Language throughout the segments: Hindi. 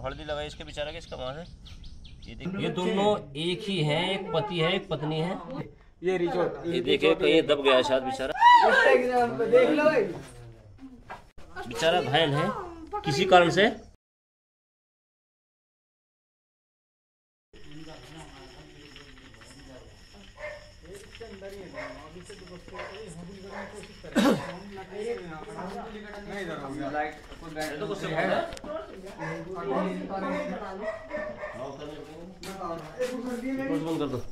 हल्दी लगाई इसके बेचारा के, इसका वहां से ये दोनों एक ही हैं, एक पति है एक पत्नी है। ये रिचोट ये देखिए कहीं दब गया शायद बेचारा, देख लो बेचारा घायल है किसी कारण से। कर दो।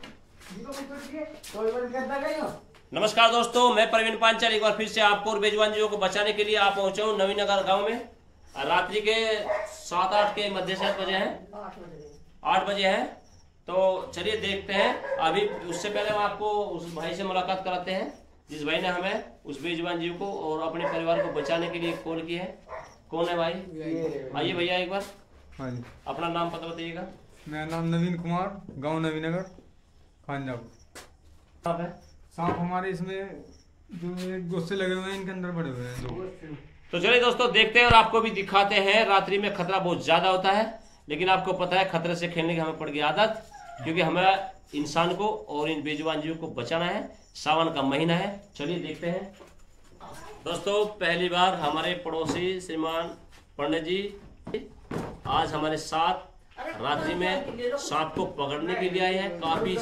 नमस्कार दोस्तों, मैं प्रवीण पांचाल एक बार फिर से आपको और बेजुबान जीवों को बचाने के लिए आप पहुंचा हूं नवीनगर गांव में। रात्रि के 7-8 के मध्य शायद बजे हैं, 8 बजे हैं। तो चलिए देखते हैं। अभी उससे पहले हम आपको उस भाई से मुलाकात कराते हैं जिस भाई ने हमें उस बेजुबान जीव को और अपने परिवार को बचाने के लिए कॉल की है। कौन है भाई? आइए भैया एक बार। हाँ जी, अपना नाम पता बताइएगा। मेरा नाम नवीन कुमार, गांव नवीनगर, खानजाब। सांप है? सांप हमारे इसमें जो एक गोश्ते लगे हुए हैं, इनके अंदर पड़े हुए हैं दो। तो चलिए दोस्तों देखते हैं और आपको भी दिखाते हैं। रात्रि में खतरा बहुत ज्यादा होता है, लेकिन आपको पता है खतरे से खेलने की हमें पड़ गई आदत, क्योंकि हमें इंसान को और इन बेजुबान जीवों को बचाना है। सावन का महीना है, चलिए देखते हैं। दोस्तों पहली बार हमारे पड़ोसी श्रीमान पंडित जी आज हमारे साथ रात्रि में सांप को पकड़ने के लिए आए हैं। काफी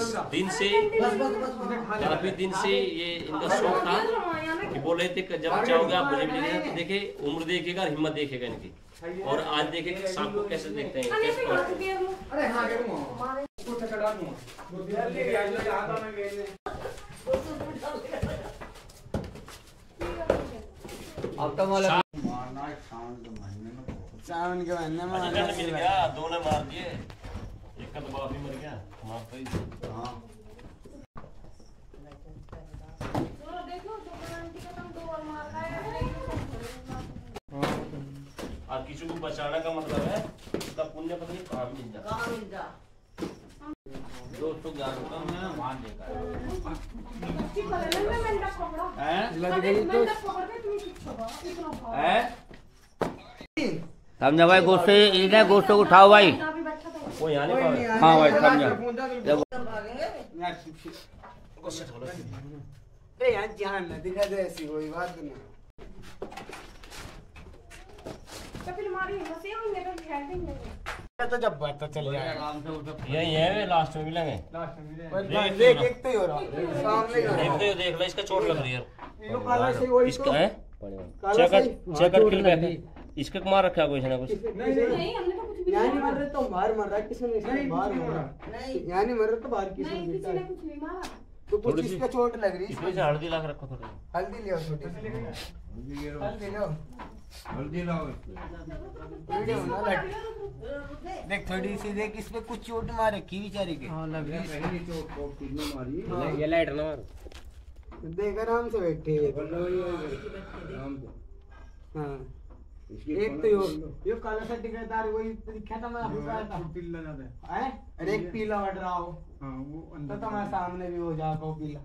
दिन से ये इनका शौक था कि बोल रहे थे कि जब चाहोगे आप मुझे मिलेंगे। तो देखिए उम्र देखेगा, हिम्मत देखेगा इनकी, और आज देखे कि सांप को कैसे देखते हैं। सावन के महीने में मिल गया, दो ने मार दिए, एक का तो बाप ही मर गया। मार तो और किसी को बचाने का मतलब है उसका पुण्य पता नहीं कहाँ मिल जाए। दोस्तों ज्ञान का मैं मान देगा समझा भाई, गोश्त को उठाओ भाई। वो यहाँ नहीं पावे। हाँ भाई समझा। ध्यान न दिखा दे, ऐसी कोई बात नहीं। तो जब पता चल जाएगा यही है, लास्ट में मिलेंगे। देखते ही हो रहा सामने देख लो, इसका चोट लग रही है। इसका है इसके मार रखा कोई ना कुछ। नहीं हमने तो कुछ भी नहीं मार रहे, तो बाहर मार रहा है किसी ने, बाहर मार रहा है यहाँ नहीं मार रहा, तो बाहर किसी ने कुछ नहीं मारा। तो कुछ इसका चोट लग रही है। इसमें से हल्दी ला के रखो थोड़ी। हल्दी लियो छोटी, हल्दी लाओ। देख थोड़ी सी देख, इसमें कुछ चोट मार रखी बेचारी के। हाँ लग रही है चोट, कितने मारी। ये लाइट ना मारो, देख आराम से बैठे है। हाँ एक तो यो काला सा टिकटदार वही दिखा था, मैं आपको कहा था पीला ज्यादा है। अरे एक पीला बढ़ रहा हो। हां वो अंदर तो मैं सामने भी हो जाएगा वो पीला।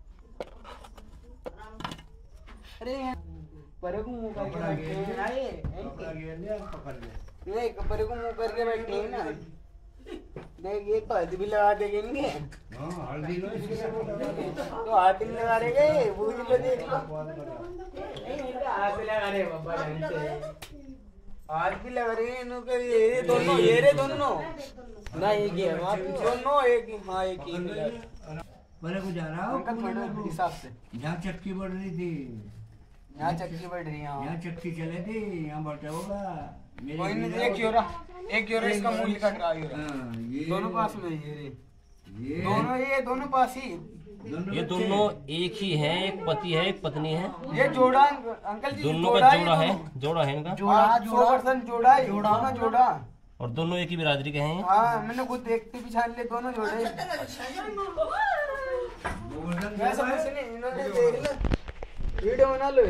अरे परे को मुंह करके बैठे हैं ना, ये पकड़ ले नहीं, परे को मुंह करके बैठे हैं ना। देख ये तो हल्दी भी लगा देंगे इनके। हां हल्दी तो हाथ भी लगा देंगे, वो भी देख लो। हाथ लगा रहे बाबा, हाथ भी लगा रहे हैं इनको। ये दोनों, ये रे दोनों ना, एक ही है दोनों, एक ही। हाँ एक ही बड़े को जा रहा हूँ उनका थोड़ा हिसाब से। यहाँ चक्की बढ़ रही थी, यहाँ चक्की बढ़ रही है। यहाँ चक्की चले थी, यहाँ बढ़ता होगा। कोई नहीं, एक यूरो इसका मूल्य कट रहा है। दोनों पास में ये दोनों, ये दोनों पास ही। ये दोनों एक ही हैं, एक पति है एक पत्नी है। ये जोड़ा अंकल जी, दोनों का जोड़ा है इनका। जोड़ा 100% जोड़ा है, जोड़ा और दोनों एक ही बिरादरी के हैं। हाँ मैंने खुद देखते पहचान ले, दोनों जोड़े। इन्होंने देख लो, वीडियो बना लो।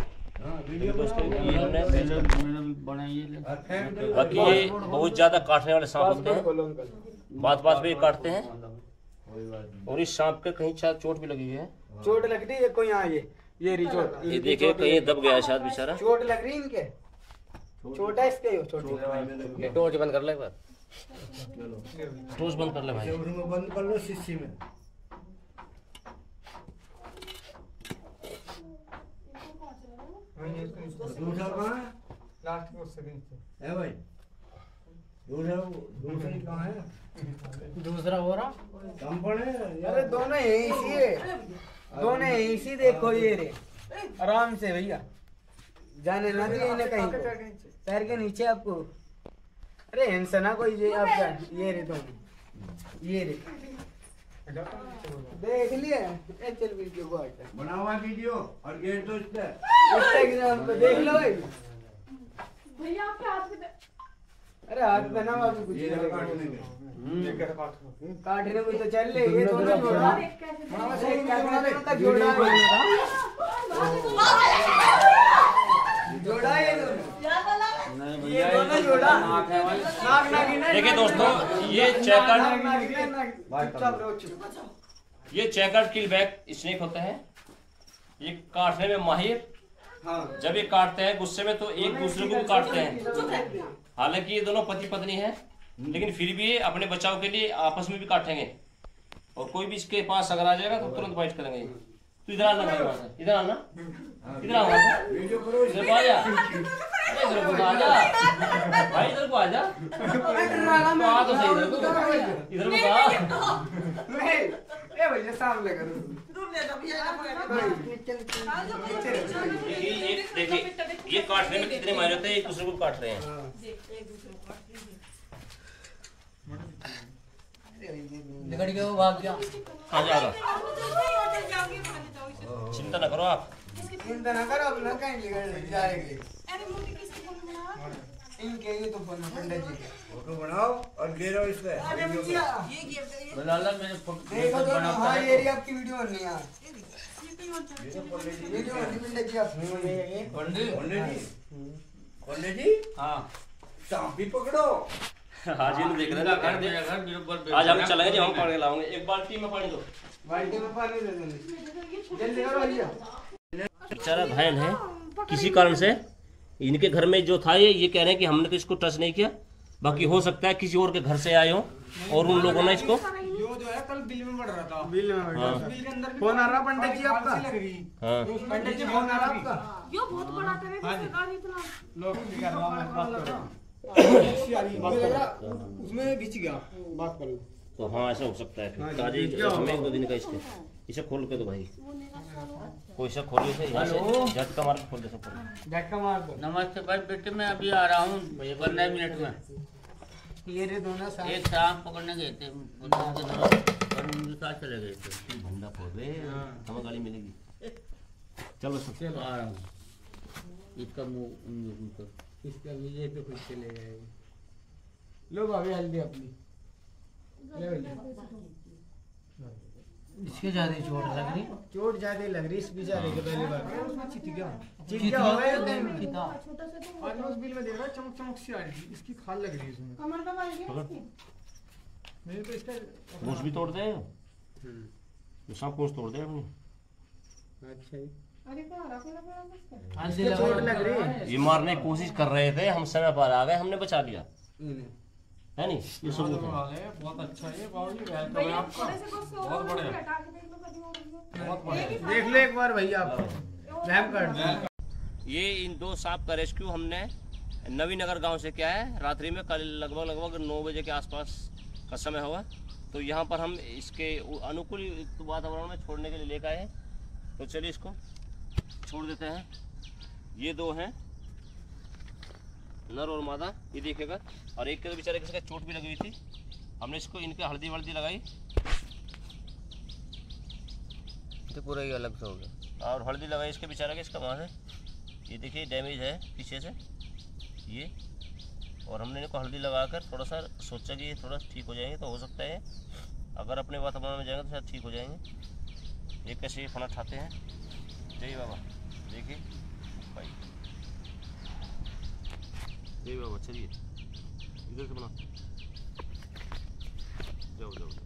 बाकी ये बहुत ज्यादा काटने वाले सांप होते हैं, बात बात पे काटते हैं। और इस सांप के कहीं शायद चोट भी लगी है। चोट लग रही है कोई? यहाँ ये रिचोट, ये देखिए कहीं दब गया है शायद बेचारा। चोट लग रही है इनके। छोटा इसका ही हो, छोटा। टॉर्च बंद कर ले एक बार। टोस्ट बंद कर ले भाई। में बंद कर लो शीशी में। दूसरा कहाँ है? लास्ट को सेकंड से है भाई दूसरा कहाँ है? दूसरा हो रहा। कम पड़े अरे दोनों यही सी है, दोनों यही सी। देखो ये रे, आराम से भैया, जाने ना दिए इन्हें कहीं को। पैर के नीचे आपको। अरे हिंसा ना कोई, ये आपका ये रे दोनों, ये रे देख लिया। चल वीडियो को हटा, बना हुआ वीडियो और गेट तो इसका इंस्टाग्राम पे देख लो भाई। भैया आपके हाथ में अरे हाथ में ना अभी कुछ ये नहीं काटने में। काटने को तो चल ले। ये दोनों जोड़ा, का जोड़ा जोड़ा, ये दोनों जोड़ा। नाक नागिन। देखिए दोस्तों, ये चेकर्ड ये चेकर्ड किलबैक स्नेक होते हैं। ये काटने में माहिर। जब ये काटते हैं गुस्से में तो एक दूसरे को भी काटते हैं। हालांकि ये दोनों पति पत्नी हैं, लेकिन फिर भी ये अपने बचाव के लिए आपस में भी काटेंगे। और कोई भी इसके पास अगर आ जाएगा तो तुरंत फाइट करेंगे। तो इधर आना भाई, वहां से इधर आना, इधर आ, वीडियो करो इधर को आ जा, इधर को आ जा भाई, इधर को आ जा। तो आ तो सही, इधर को आ। ए भैया सामने करो। देखिए ये काटने में कितने माहिर होते हैं, एक दूसरे को काट रहे हैं। निकल गया वो, भाग गया। आ जाएगा, चिंता न करो आप। चिंता ना करो, अपना कहीं निकल जाएंगे इनके। ये तो पंडित जी के फोटो बनाओ और गिरो इससे। देखो तो हाँ, ये रही आपकी वीडियो बननी है। वीडियो बननी पंडित जी आपकी। पंडित जी हाँ सांप भी पकड़ो। आज ये देख रहे हैं, आज हम चलेंगे, हम पकड़ के लाओगे। एक बाल्टी में पानी दो, बाल्टी में पानी दे देंगे। जल्दी करो भैया। बेचारा घायल है किसी कारण से। इनके घर में जो था ये कह रहे हैं कि हमने तो इसको टच नहीं किया। बाकी हो सकता है किसी और के घर से आए हो और उन लोगों ने इसको। जो है कल बिल में बढ़ रहा था। बिल में हाँ। बिल के अंदर फोन आ रहा पंडित जी आपका। लग रही। हाँ पंडित जी फोन आ रहा आपका। यो बहुत बड़ा करे तो सरकार इतना लोग उसमें घिस गया। बात करो तो हाँ ऐसा हो सकता है। फिर ताजे समय 1-2 दिन का इसके, इसे खोल के दो भाई। कोई सा खोल इसे, यहाँ से झटका मार के खोल दे सब। झटका मार दो। नमस्ते भाई बेटे, मैं अभी आ रहा हूँ 15 मिनट में। ये रे दोनों साथ। एक सांप पकड़ने गए थे, उनके साथ चले गए थे। भंडा फोड़ दे, हमें गाड़ी मिलेगी। चलो सब आ रहा हूँ। इसका मुंह इसका भी ये तो कुछ चले गए। लो भाभी हल्दी अपनी ले भैया। इसके ज्यादा चोट लग रही। चोट ज्यादा लग रही इस बेचारे के। पहली बार उसमें चित गया। चिट गया होगा ये दिन। छोटा सा तो आज मैं उस बिल में देख रहा चमक चमक सी आ रही थी। इसकी खाल लग रही है इसमें। कमर दबा गया इसकी। मेरे तो इसका पूंछ भी तोड़ दे, सांप पूंछ तोड़ दे अपनी। अच्छा जी। अरे क्या रखा लगा इसके चोट लग रही है। ये मारने की कोशिश कर रहे थे, हम समय पर आ गए, हमने बचा लिया इन्हें। है नहीं। ये सबूत है। बहुत अच्छा है बाबूजी, वेलकम है भैया आपका। थोड़े से गुस्से हो बहुत बढ़िया। हटा के देख लो कभी और बहुत बढ़िया। देख लो एक बार भैया आप मैम कर दो। ये इन 2 सांप का रेस्क्यू हमने नवीनगर गांव से किया है। रात्रि में कल लगभग 9 बजे के आसपास का समय हुआ। तो यहाँ पर हम इसके अनुकूल वातावरण में छोड़ने के लिए लेकर आए। तो चलिए इसको छोड़ देते हैं। ये 2 हैं, नर और मादा, ये देखेगा। और एक के तो बेचारे किसी का चोट भी लगी हुई थी। हमने इसको इनके हल्दी वल्दी लगाई तो पूरा ही अलग से हो गया। और हल्दी लगाई इसके बेचारे के, इसका वहाँ से ये देखिए डैमेज है पीछे से ये। और हमने इनको हल्दी लगाकर थोड़ा सा सोचा कि ये थोड़ा ठीक हो जाएंगे। तो हो सकता है अगर अपने वातावरण में जाएंगे तो शायद ठीक हो जाएंगे। ये कैसे फना खाते हैं। जय बाबा, देखिए भाई, जय बाबा। चलिए इधर से बना, जाओ जाओ।